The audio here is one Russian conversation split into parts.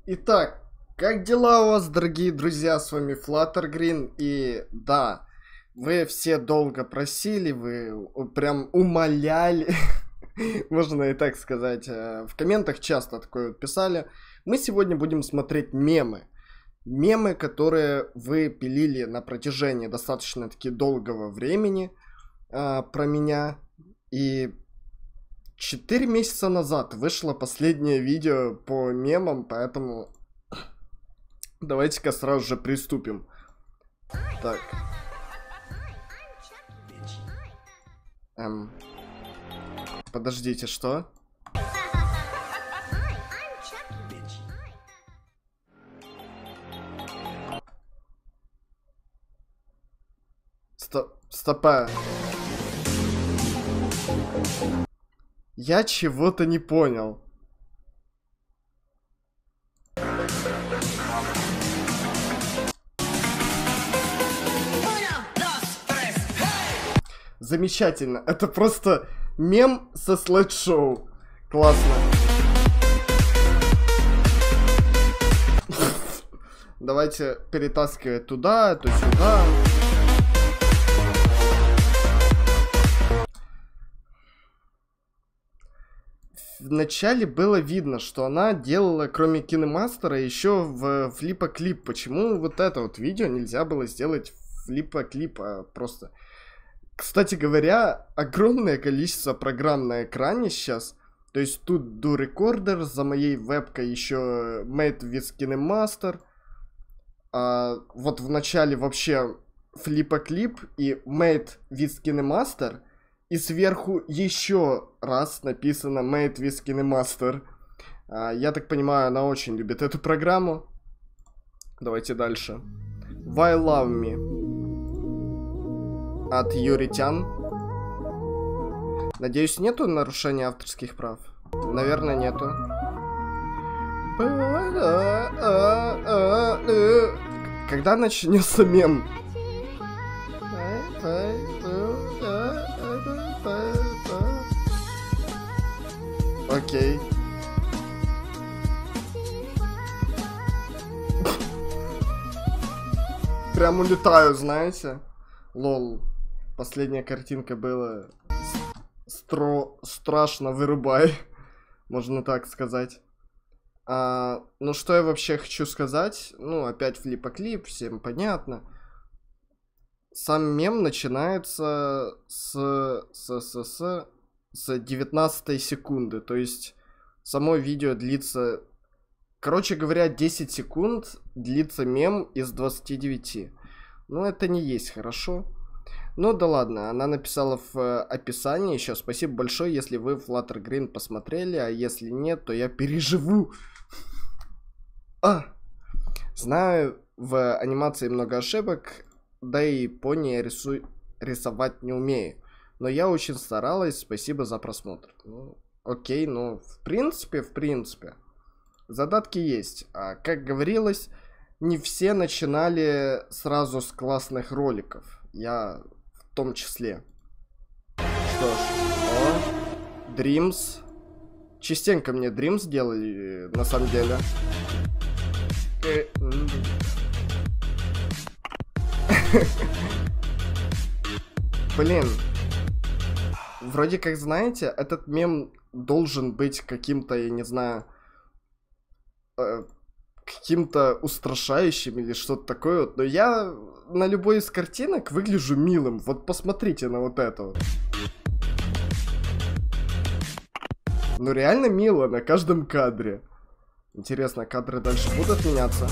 Итак, как дела у вас, дорогие друзья? С вами Fluttergreen. И да, вы все долго просили, вы прям умоляли, можно и так сказать. В комментах часто такое вот писали. Мы сегодня будем смотреть мемы. Мемы, которые вы пилили на протяжении достаточно-таки долгого времени про меня. И 4 месяца назад вышло последнее видео по мемам, поэтому давайте-ка сразу же приступим. Так. Подождите, что? Стопа. Я чего-то не понял. Замечательно. Это просто мем со слайд-шоу. Классно. Давайте перетаскивать туда, то сюда. Вначале было видно, что она делала, кроме кинемастера, еще в флипа-клип. Почему вот это вот видео нельзя было сделать флипа-клип, а просто... Кстати говоря, огромное количество программ на экране сейчас. То есть тут Do Recorder, за моей вебкой еще Made with KineMaster. Вот в начале вообще флипа-клип и Made with KineMaster. И сверху еще раз написано Made with KineMaster. Я так понимаю, она очень любит эту программу. Давайте дальше. Why Love Me. От Юритян. Надеюсь, нету нарушения авторских прав? Наверное, нету. Когда начнется мем? Окей. Прям улетаю, знаете? Лол. Последняя картинка была. Страшно вырубай. Можно так сказать. Ну что я вообще хочу сказать? Ну, опять флипа-клип, всем понятно. Сам мем начинается с 19 секунды. То есть само видео длится... Короче говоря, 10 секунд длится мем из 29. Ну, это не есть хорошо. Ну да ладно, она написала в описании еще. Спасибо большое, если вы Fluttergreen посмотрели, а если нет, то я переживу. Знаю, в анимации много ошибок, да и пони я рисовать не умею. Но я очень старалась, спасибо за просмотр. Ну, окей, ну, в принципе. Задатки есть. А как говорилось, не все начинали сразу с классных роликов. Я в том числе. Что ж, Dreams. Частенько мне Dreams делали, на самом деле. Блин. Вроде как, знаете, этот мем должен быть каким-то, я не знаю, каким-то устрашающим или что-то такое вот. Но я на любой из картинок выгляжу милым. Вот посмотрите на вот это вот. Ну реально мило на каждом кадре. Интересно, кадры дальше будут меняться?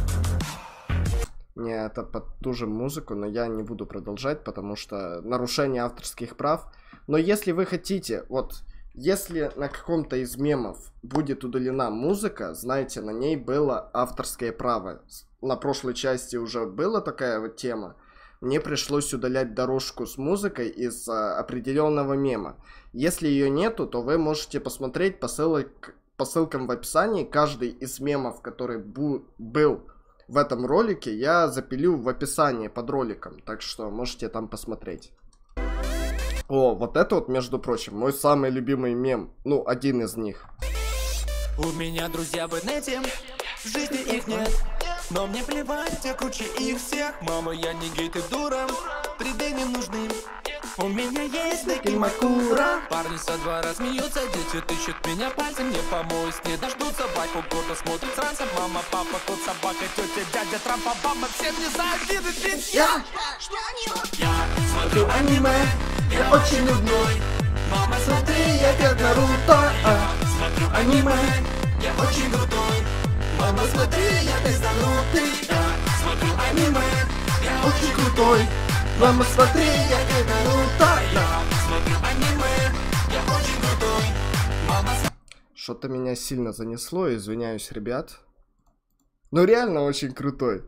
Не, это под ту же музыку, но я не буду продолжать, потому что нарушение авторских прав. Но если вы хотите, вот, если на каком-то из мемов будет удалена музыка, знаете, на ней было авторское право. На прошлой части уже была такая вот тема. Мне пришлось удалять дорожку с музыкой из определенного мема. Если ее нету, то вы можете посмотреть по ссылкам в описании. Каждый из мемов, который был в этом ролике, я запилю в описании под роликом. Так что можете там посмотреть. О, вот это вот, между прочим, мой самый любимый мем. Ну, один из них. У меня друзья в инете, в жизни их нет. Но мне плевать, я круче их всех. Мама, я не гей, ты дура, 3D не нужны. У меня есть Деки Макура. Парни со двора смеются, дети тычут меня пальцем. Не помоюсь, не дождутся, байку гордо смотрят с ранцем. Мама, папа, кот, собака, тетя, дядя, Трампа, баба. Все не знают, где ты, bitch. Я смотрю аниме, я очень нудной. Мама, смотри, я как Наруто. Смотрю аниме, я очень крутой. Мама, смотри, я пизданутый. Смотрю аниме, я очень крутой. Мама, смотри, я как Наруто. Смотрю аниме, я очень крутой. Мама, Что-то меня сильно занесло, извиняюсь, ребят. Но реально очень крутой.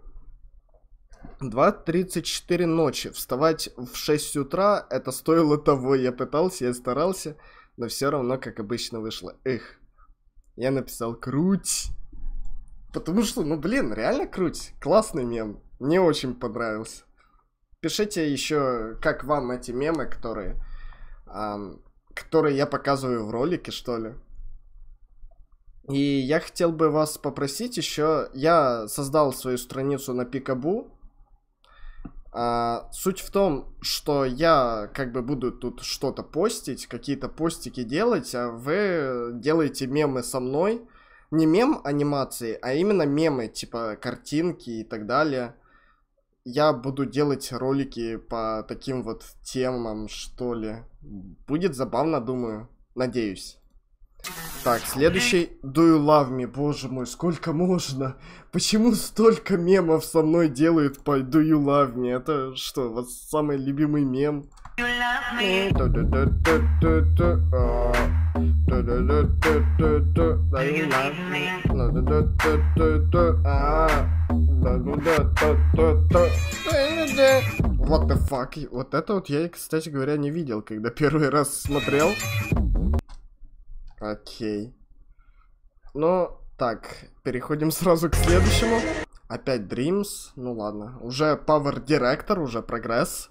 2:34 ночи. Вставать в 6 утра, это стоило того. Я пытался, я старался, но все равно, как обычно, вышло. Эх. Я написал круть. Потому что, ну блин, реально круть. Классный мем. Мне очень понравился. Пишите еще, как вам эти мемы, которые я показываю в ролике, что ли. И я хотел бы вас попросить еще. Я создал свою страницу на Пикабу. Суть в том, что я как бы буду тут что-то постить, какие-то постики делать, а вы делаете мемы со мной. Не мем анимации, а именно мемы, типа картинки и так далее. Я буду делать ролики по таким вот темам, что ли. Будет забавно, думаю. Надеюсь. Так, следующий Do You Love Me? Боже мой, сколько можно? Почему столько мемов со мной делают по Do You Love Me? Это что, вот самый любимый мем? What the fuck? Вот это вот я, кстати говоря, не видел, когда первый раз смотрел. Окей. Ну, так, переходим сразу к следующему. Опять Dreams. Ну ладно. Уже Power Director, уже прогресс.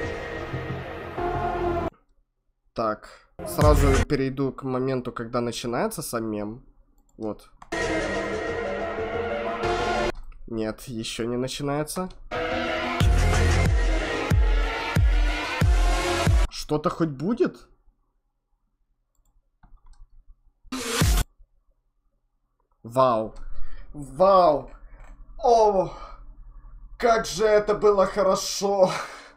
Так, сразу перейду к моменту, когда начинается сам мем. Вот. Нет, еще не начинается. Что-то хоть будет? Вау. Вау. О, как же это было хорошо.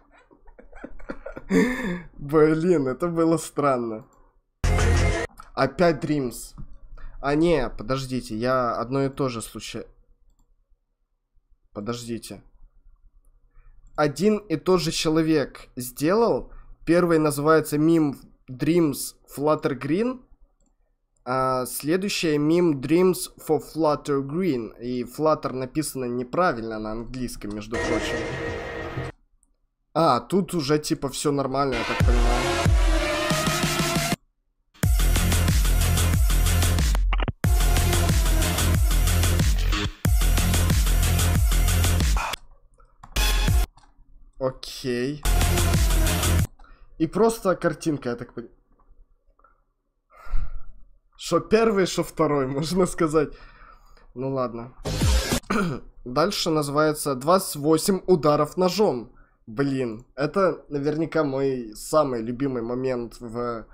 Блин, это было странно. Опять Dreams. А не, подождите, я одно и то же случай. Подождите. Один и тот же человек сделал. Первый называется мим Dreams Flutter Green. А следующее мим Dreams for Flutter Green. И Flutter написано неправильно на английском, между прочим. А, тут уже типа все нормально, я так понимаю. Окей. И просто картинка, я так понимаю. Шо первый, шо второй, можно сказать. Ну ладно. Дальше называется 28 ударов ножом. Блин, это наверняка мой самый любимый момент в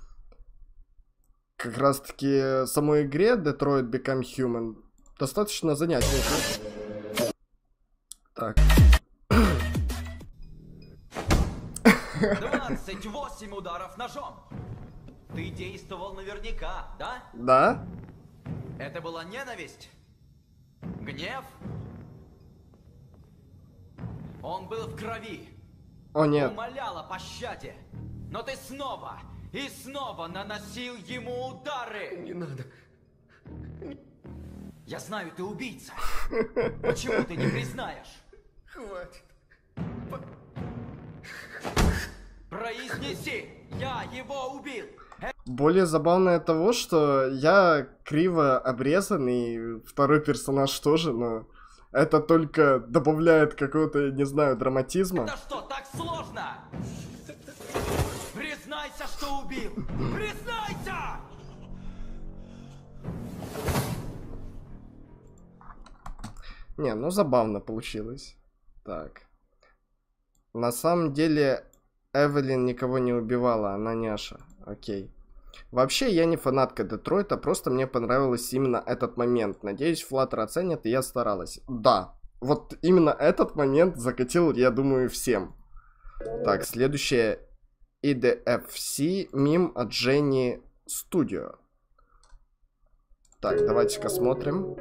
как раз таки самой игре Detroit Become Human. Достаточно занятненько. Так. 28 ударов ножом. Ты действовал наверняка, да? Да? Это была ненависть? Гнев? Он был в крови. О, нет. Умолял о пощаде. Но ты снова и снова наносил ему удары. Не надо. Я знаю, ты убийца. Почему ты не признаешь? Хватит. Произнеси, я его убил. Более забавное того, что я криво обрезан, и второй персонаж тоже, но это только добавляет какого-то, не знаю, драматизма. Это что, так сложно? Признайся, что убил! Признайся! Не, ну забавно получилось. Так. На самом деле, Эвелин никого не убивала, она няша. Окей. Вообще, я не фанатка Детройта, просто мне понравился именно этот момент. Надеюсь, Flutter оценит, и я старалась. Да, вот именно этот момент закатил, я думаю, всем. Так, следующее. EDFC мим от Jenny Studio. Так, давайте-ка смотрим.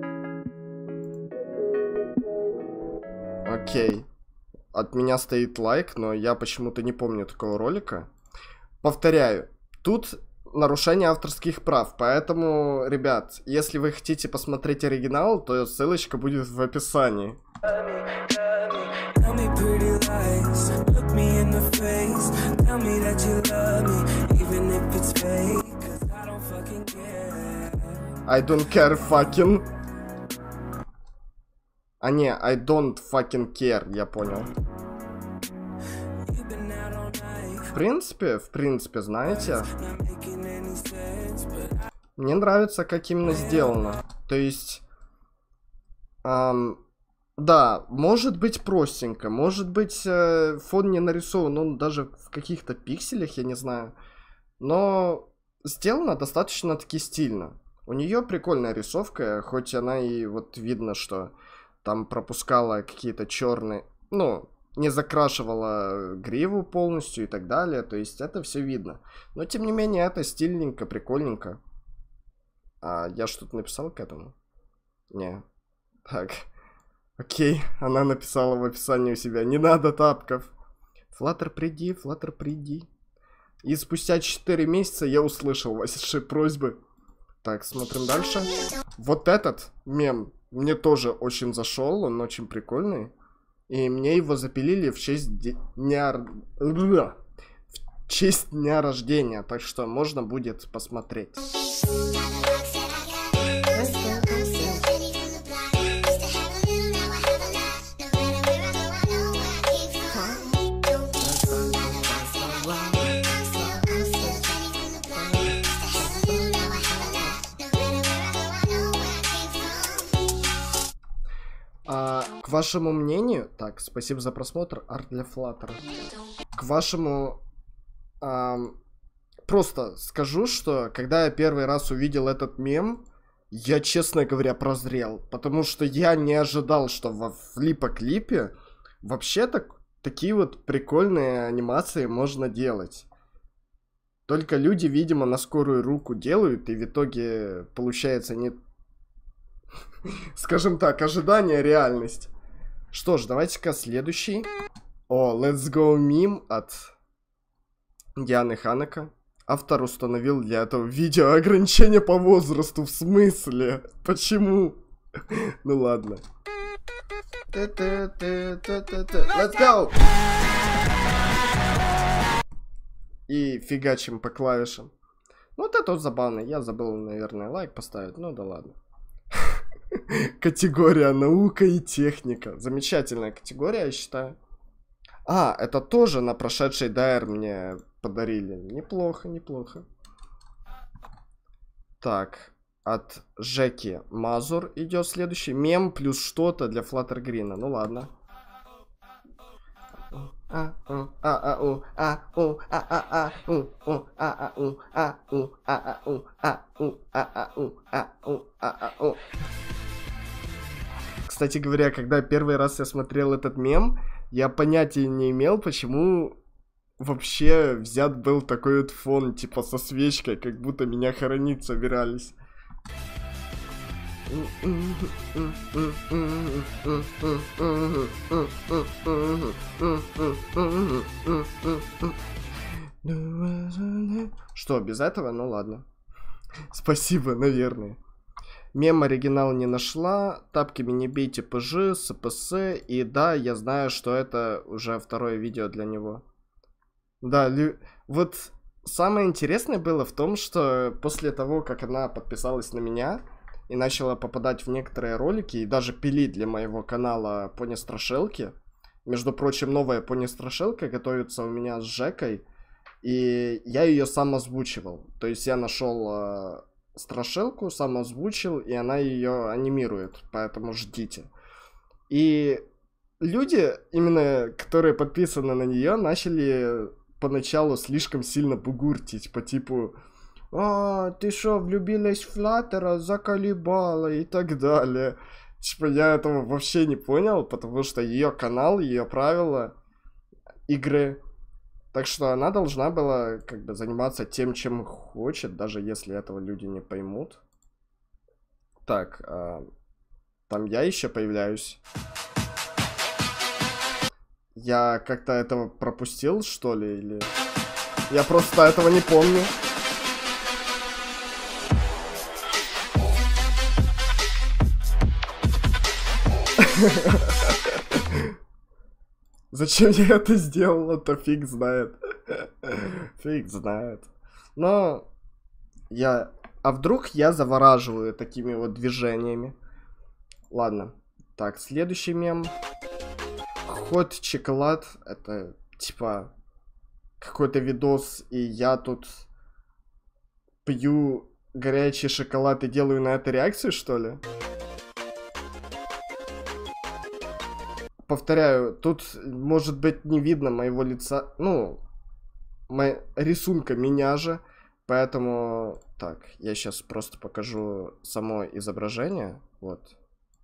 Окей. От меня стоит лайк, но я почему-то не помню такого ролика. Повторяю, тут нарушение авторских прав, поэтому, ребят, если вы хотите посмотреть оригинал, то ссылочка будет в описании. I don't care fucking. А не, I don't fucking care, я понял. В принципе, знаете, мне нравится, как именно сделано. То есть, да, может быть простенько, может быть фон не нарисован, он даже в каких-то пикселях, я не знаю. Но сделано достаточно-таки стильно. У нее прикольная рисовка, хоть она и вот видно, что там пропускала какие-то черные, ну, не закрашивала гриву полностью и так далее. То есть это все видно. Но тем не менее это стильненько, прикольненько. А я что-то написал к этому? Не. Так. Окей, она написала в описании у себя. Не надо тапков. Flutter, приди, Flutter, приди. И спустя 4 месяца я услышал ваши просьбы. Так, смотрим дальше. Вот этот мем мне тоже очень зашел, он очень прикольный. И мне его запилили в честь дня рождения, так что можно будет посмотреть. К вашему мнению... Так, спасибо за просмотр. Арт для Flutter. К вашему... просто скажу, что когда я первый раз увидел этот мем, я, честно говоря, прозрел. Потому что я не ожидал, что во флипа-клипе вообще такие вот прикольные анимации можно делать. Только люди, видимо, на скорую руку делают, и в итоге получается не... Скажем так, ожидание, реальность. Что ж, давайте-ка следующий. О, Let's Go Meme от Дианы Ханака. Автор установил для этого видео ограничение по возрасту. В смысле? Почему? Ну ладно. Let's go! И фигачим по клавишам. Ну вот это вот забавно. Я забыл, наверное, лайк поставить. Ну да ладно. Категория наука и техника. Замечательная категория, я считаю. А, это тоже на прошедший Дайр мне подарили. Неплохо, неплохо. Так, от Жеки Мазур идет следующий. Мем плюс что-то для Flutter Green. Ну ладно. Кстати говоря, когда первый раз я смотрел этот мем, я понятия не имел, почему вообще взят был такой вот фон, типа со свечкой, как будто меня хоронить собирались. Что, без этого? Ну ладно. Спасибо, наверное. Мем оригинал не нашла. Тапками не бейте ПЖ, СПС. И да, я знаю, что это уже второе видео для него. Да, вот самое интересное было в том, что после того, как она подписалась на меня и начала попадать в некоторые ролики, и даже пилить для моего канала Пони Страшилки. Между прочим, новая Пони Страшилка готовится у меня с Жекой. И я ее сам озвучивал. То есть я нашел... страшилку, сам озвучил, и она ее анимирует, поэтому ждите. И люди, именно которые подписаны на нее, начали поначалу слишком сильно бугуртить по типу: «А, ты шо, влюбилась в Флаттера, заколебала» и так далее. Типа, я этого вообще не понял, потому что ее канал, ее правила игры. Так что она должна была как бы заниматься тем, чем хочет, даже если этого люди не поймут. Так, там я еще появляюсь. Я как-то этого пропустил, что ли, или... Я просто этого не помню. Зачем я это сделал, то фиг знает. Фиг знает. Но я... А вдруг я завораживаю такими вот движениями? Ладно. Так, следующий мем. Хот Чоколад. Это типа какой-то видос, и я тут пью горячий шоколад и делаю на это реакцию, что ли? Повторяю, тут, может быть, не видно моего лица, ну, рисунка меня же, поэтому, так, я сейчас просто покажу само изображение, вот.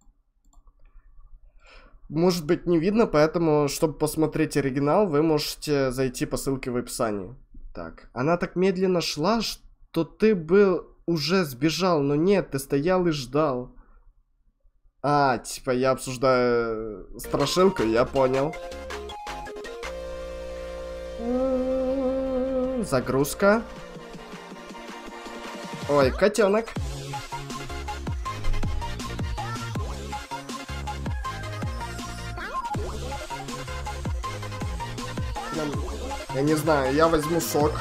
Может быть, не видно, поэтому, чтобы посмотреть оригинал, вы можете зайти по ссылке в описании. Так, она так медленно шла, что ты бы уже сбежал, но нет, ты стоял и ждал. А, типа, я обсуждаю страшилку, я понял. Загрузка. Ой, котенок. Я не знаю, я возьму сок.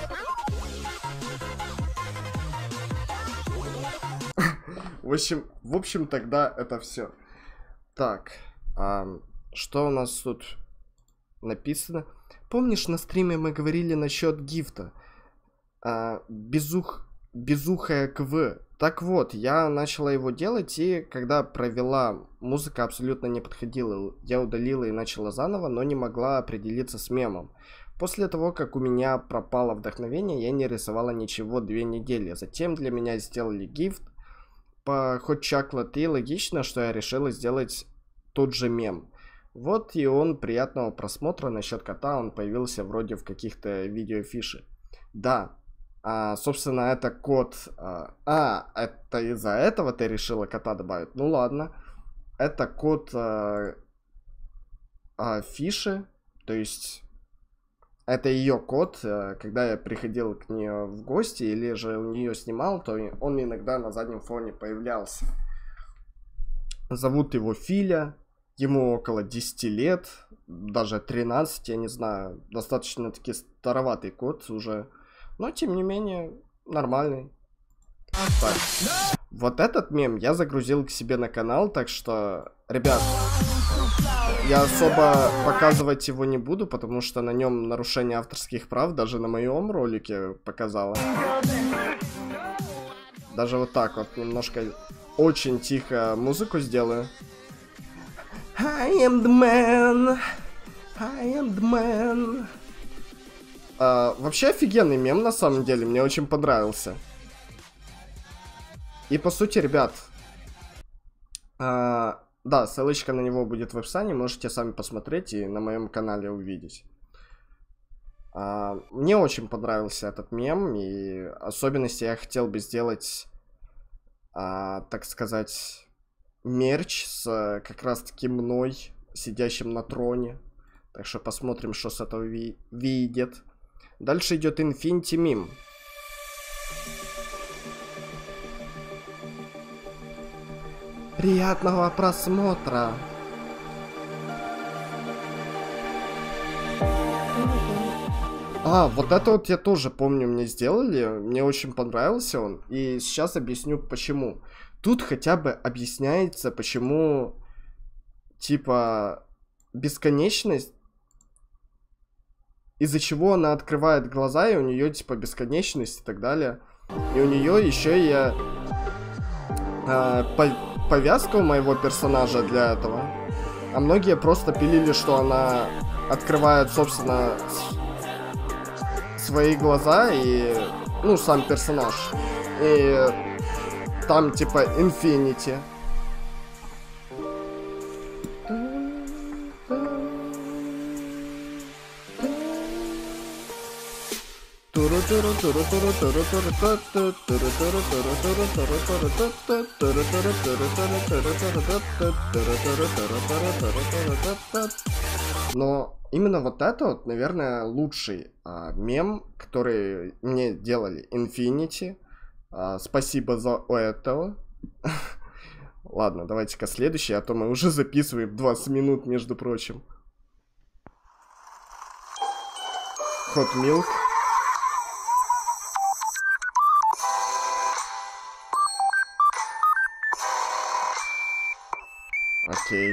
В общем, тогда это все. Так, что у нас тут написано? Помнишь, на стриме мы говорили насчет гифта? Безухая КВ. Так вот, я начала его делать, и когда провела, музыка абсолютно не подходила. Я удалила и начала заново, но не могла определиться с мемом. После того, как у меня пропало вдохновение, я не рисовала ничего 2 недели. Затем для меня сделали гифт по Hot Chocolate, и логично, что я решила сделать тот же мем. Вот и он, приятного просмотра. Насчет кота, он появился вроде в каких-то видеофиши. Да, собственно, это кот... это из-за этого ты решила кота добавить? Ну ладно. Это кот фиши, то есть... Это ее кот, когда я приходил к нее в гости или же у нее снимал, то он иногда на заднем фоне появлялся. Зовут его Филя, ему около 10 лет, даже 13, я не знаю, достаточно-таки староватый кот уже, но тем не менее нормальный. Так. Вот этот мем я загрузил к себе на канал, так что, ребят... Я особо показывать его не буду, потому что на нем нарушение авторских прав даже на моем ролике показало. Даже вот так вот немножко очень тихо музыку сделаю. I am the man. I am the man. Вообще офигенный мем на самом деле, мне очень понравился. И по сути, ребят... Да, ссылочка на него будет в описании, можете сами посмотреть и на моем канале увидеть. Мне очень понравился этот мем, и особенности я хотел бы сделать, так сказать, мерч с как раз-таки мной, сидящим на троне. Так что посмотрим, что с этого выйдет. Дальше идет Infinity Meme. Приятного просмотра! Вот это вот я тоже помню, мне сделали. Мне очень понравился он. И сейчас объясню почему. Тут хотя бы объясняется, почему, типа, бесконечность, из-за чего она открывает глаза, и у нее, типа, бесконечность и так далее. И у нее еще и повязка у моего персонажа для этого. А многие просто пилили, что она открывает, собственно, свои глаза и, ну, сам персонаж. И там типа Infinity. Но именно вот это вот, наверное, лучший мем, который мне делали Infinity. Спасибо за этого. Ладно, давайте-ка следующий, а то мы уже записываем 20 минут, между прочим. Hot Milk. Окей.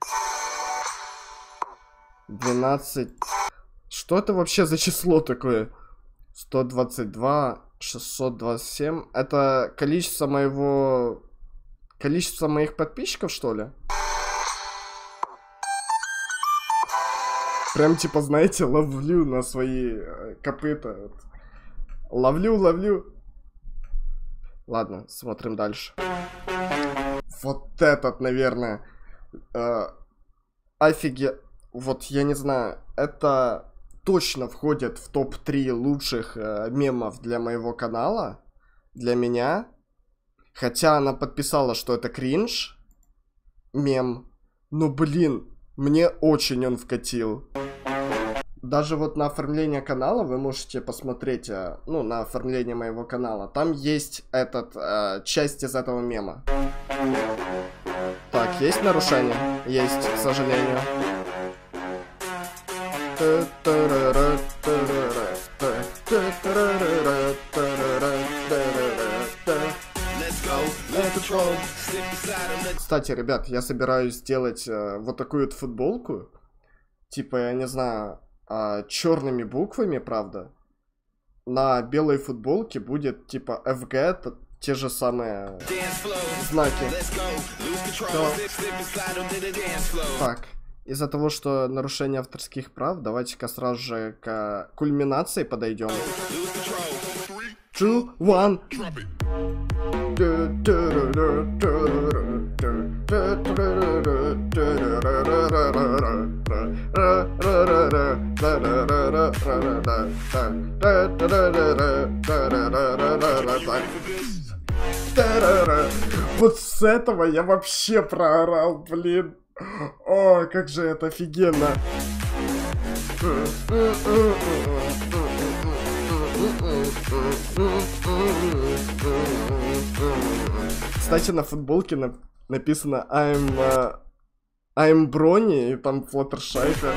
12. Что это вообще за число такое? 122, 627. Это количество моего... Количество моих подписчиков, что ли? Прям типа, знаете, ловлю на свои копыта. Ловлю. Ладно, смотрим дальше. Вот этот, наверное, вот я не знаю, это точно входит в топ-3 лучших мемов для моего канала, для меня. Хотя она подписала, что это кринж мем, но, блин, мне очень он вкатил. Даже вот на оформление канала вы можете посмотреть, ну, на оформление моего канала. Там есть часть из этого мема. Так, есть нарушение? Есть, к сожалению. Кстати, ребят, я собираюсь сделать вот такую вот футболку. Типа, я не знаю, черными буквами, правда. На белой футболке будет типа FG, те же самые знаки. Так, из-за того, что нарушение авторских прав, давайте-ка сразу же к кульминации подойдем. 2, 1. Вот с этого я вообще проорал, блин. О, как же это офигенно. Кстати, на футболке написано I'm Брони, и там Флаттершайка.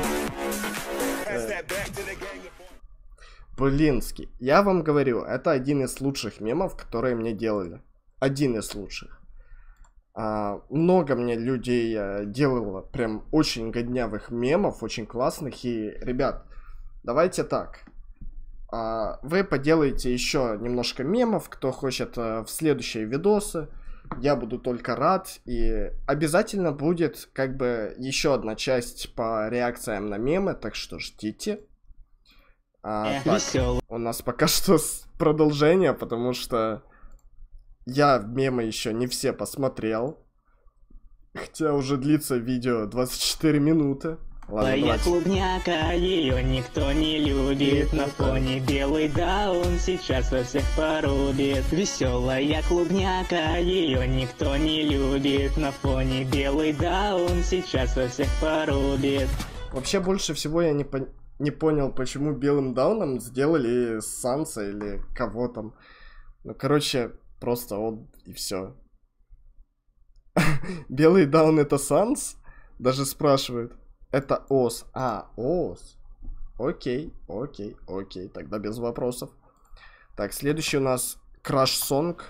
Блинский. Я вам говорю, это один из лучших мемов, которые мне делали. Один из лучших. Много мне людей делало прям очень годнявых мемов, очень классных. И, ребят, давайте так. Вы поделаете еще немножко мемов, кто хочет в следующие видосы. Я буду только рад. И обязательно будет как бы еще одна часть по реакциям на мемы, так что ждите. Так, у нас пока что продолжение, потому что я мемы еще не все посмотрел. Хотя уже длится видео 24 минуты. Ладно, Моя клубняка, ее никто не любит. На фоне белый даун сейчас во всех порубит. Веселая клубняка, ее никто не любит. На фоне белый даун сейчас во всех порубит. Вообще больше всего я не понял, почему белым дауном сделали Санса или кого там. Ну, короче, просто он и все. Белый даун это Санс? Даже спрашивают. Это Ос. Ос. Окей. Тогда без вопросов. Так, следующий у нас Краш Сонг.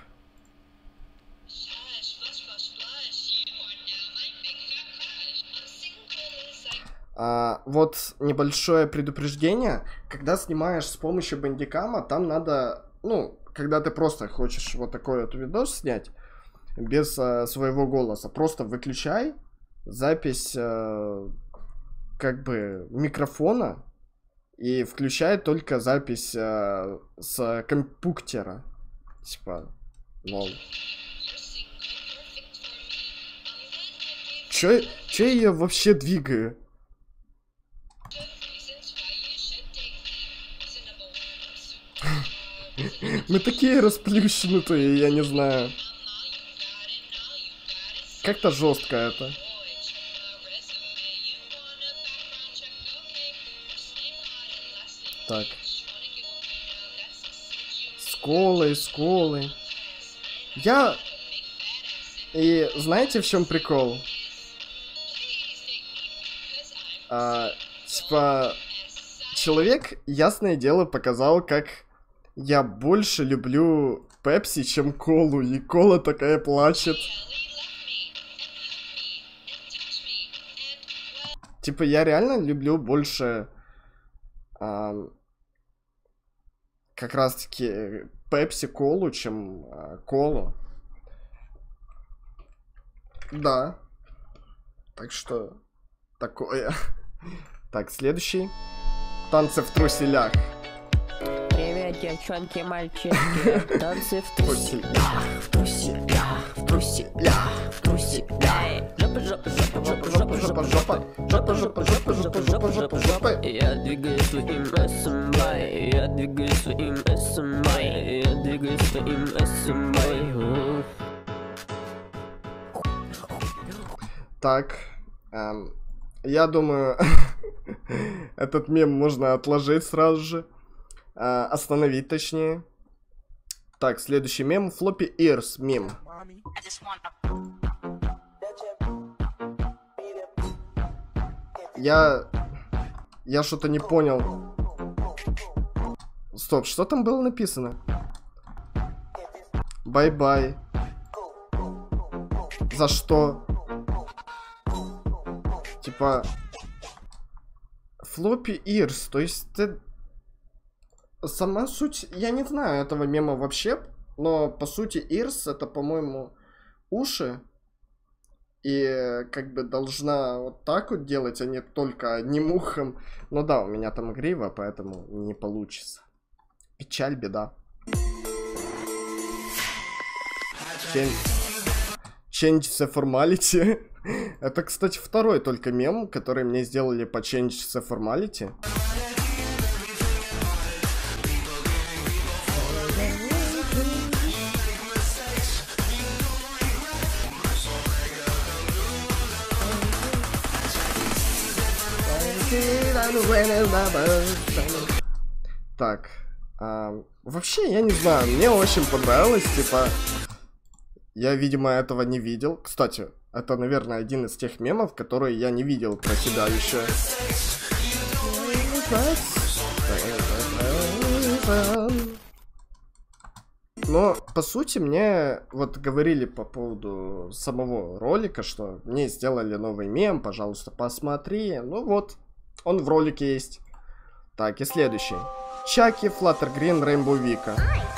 Вот небольшое предупреждение. Когда снимаешь с помощью бандикама, там надо, ну, когда ты просто хочешь вот такой вот видос снять, без своего голоса, просто выключай запись как бы микрофона и включает только запись с компьютера. Типа, лол. Чё я её вообще двигаю? Мы такие расплющенутые, я не знаю. Как-то жестко это. Так. Сколы. И знаете, в чем прикол? Типа, человек, ясное дело, показал, как я больше люблю Пепси, чем колу. И кола такая плачет. Типа, я реально люблю больше как раз-таки Пепси колу, чем колу. Да. Так что такое. Так, следующий. Танцы в труселях. Привет, девчонки, мальчишки. Танцы в труселях, в труселях, в труселях, в труселях. Жопа. Я двигаю своим СМБ. Я двигаю своим СМБ. Я двигаю своим СМБ. Так, я думаю, этот мем можно отложить сразу же. Остановить, точнее. Так, следующий мем. Floppy Ears мем. Я что-то не понял. Стоп, что там было написано? Бай-бай. За что? Типа... Floppy Ears, то есть ты... Сама суть, я не знаю этого мема вообще, но по сути ears это, по-моему, уши. И как бы должна вот так вот делать, а не только одним ухом. Ну да, у меня там грива, поэтому не получится. Печаль, беда. Change the formality. Это, кстати, второй только мем, который мне сделали по Change the formality. Так, вообще, я не знаю, мне очень понравилось, типа, я, видимо, этого не видел. Кстати, это, наверное, один из тех мемов, которые я не видел про себя еще. Но, по сути, мне вот говорили по поводу самого ролика, что мне сделали новый мем, пожалуйста, посмотри. Ну вот, он в ролике есть. Так, и следующий. Чаки, Flutter Green, Rainbow Vika.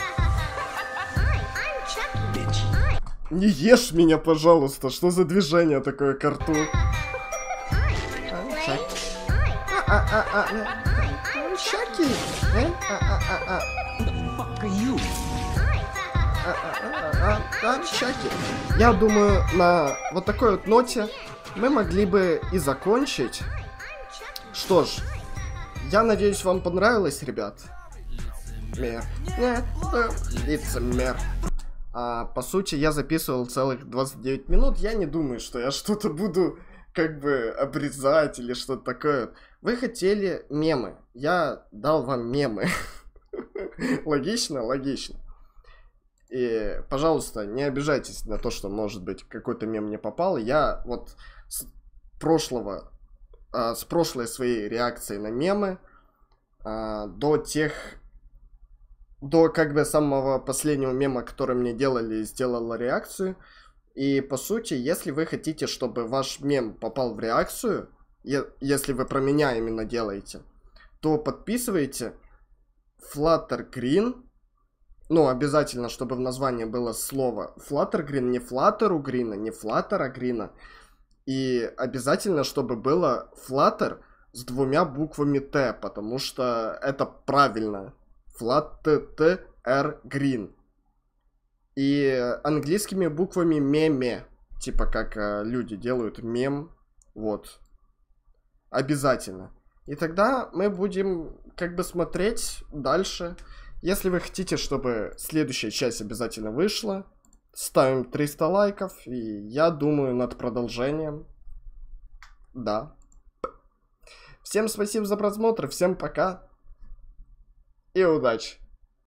Не ешь меня, пожалуйста, что за движение такое к рту? Чаки. Чаки. Я думаю, на вот такой вот ноте мы могли бы и закончить. Что ж, я надеюсь, вам понравилось, ребят. Лицемер. По сути, я записывал целых 29 минут. Я не думаю, что я что-то буду как бы обрезать или что-то такое. Вы хотели мемы. Я дал вам мемы. Логично? Логично. И, пожалуйста, не обижайтесь на то, что, может быть, какой-то мем не попал. Я вот с прошлой своей реакции на мемы до как бы самого последнего мема, который мне делали, сделала реакцию. И по сути, если вы хотите, чтобы ваш мем попал в реакцию, если вы про меня именно делаете, то подписывайте Flutter Green. Ну, обязательно, чтобы в названии было слово Flutter Green, не Flutter у Грина, не Flutter, а Грина. И обязательно, чтобы было Flutter с 2 буквами Т, потому что это правильно. Flutter Green. И английскими буквами меме. Типа как люди делают мем. Вот. Обязательно. И тогда мы будем как бы смотреть дальше. Если вы хотите, чтобы следующая часть обязательно вышла, ставим 300 лайков. И я думаю над продолжением. Да. Всем спасибо за просмотр. Всем пока. И удачи.